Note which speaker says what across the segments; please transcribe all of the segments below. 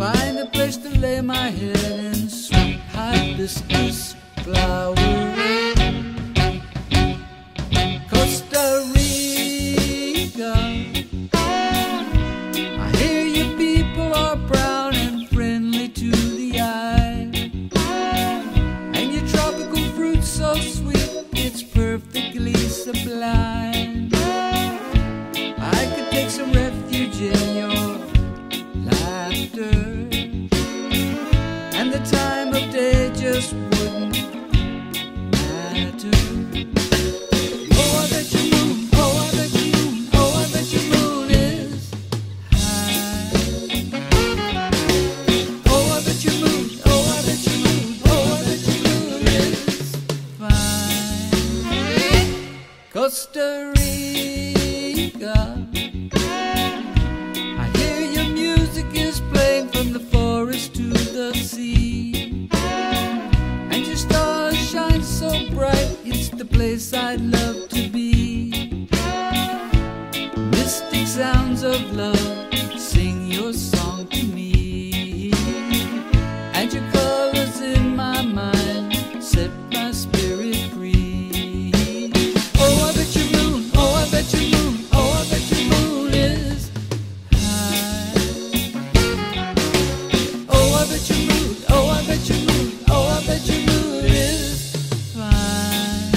Speaker 1: Find a place to lay my head in sweet hibiscus flowers. Costa Rica, I hear your people are brown and friendly to the eye, and your tropical fruit so sweet, it's perfectly sublime. I could take some refuge in your laughter, and the time of day just wouldn't matter. Oh, I bet your moon, oh, I bet your moon, oh, I bet your moon is high. Oh, I bet your moon, oh, I bet your moon, oh, I bet your moon is fine. Costa Rica, I hear your music is playing from the forest to the sea, and your stars shine so bright, it's the place I'd love to be. Mystic sounds of love, sing your song to me, and your colors in my mind set my spirit free. Oh, I bet your moon, oh, I bet your moon, oh, I bet your moon is high. Oh, I bet your moon, oh, I bet your moon, oh, I bet your moon is fine.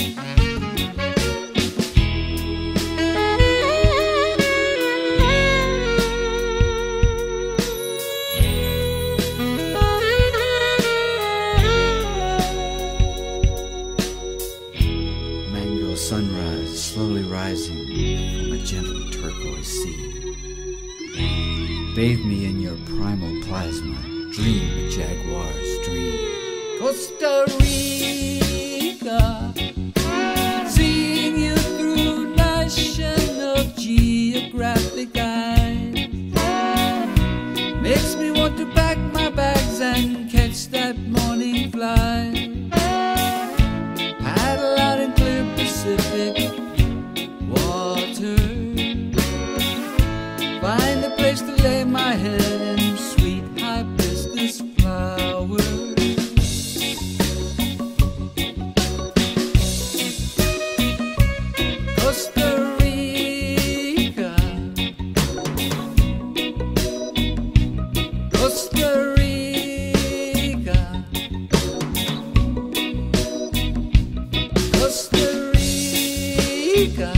Speaker 1: Mango sunrise slowly rising from a gentle turquoise sea. Bathe me in your primal plasma, dream a jaguar's dream. Costa Rica, seeing you through National Geographic eyes makes me want to pack my bags and catch that morning flight. Paddle out in clear Pacific water, find a place to lay my head in sweet hibiscus flowers. Costa Rica, Costa Rica, Costa Rica.